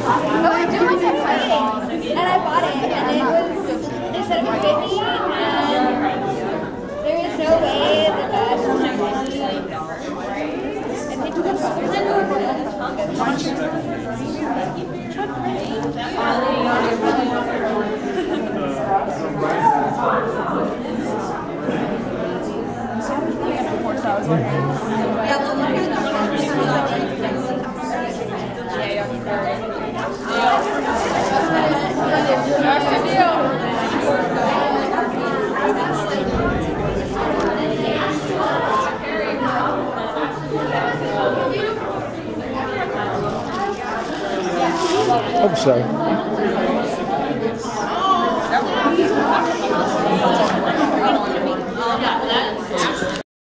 Oh, I do like that fighting, and I bought it, and it was, they said it was 50, and there is no way that that's I think that's Hope so.